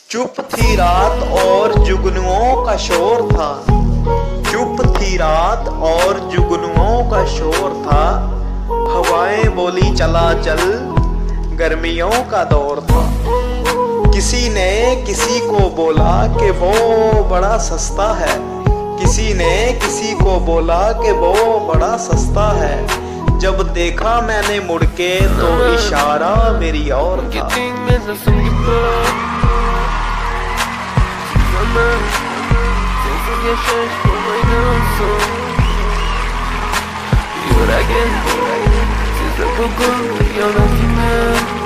चुप थी रात और जुगनुओं का शोर था। चुप थी रात और जुगनुओं का शोर था। हवाएं बोली चला चल, गर्मियों का दौर था। किसी ने किसी को बोला कि वो बड़ा सस्ता है। किसी ने किसी को बोला कि वो बड़ा सस्ता है। जब देखा मैंने मुड़ के तो इशारा मेरी और था। Y ahora que, si es poco, yo no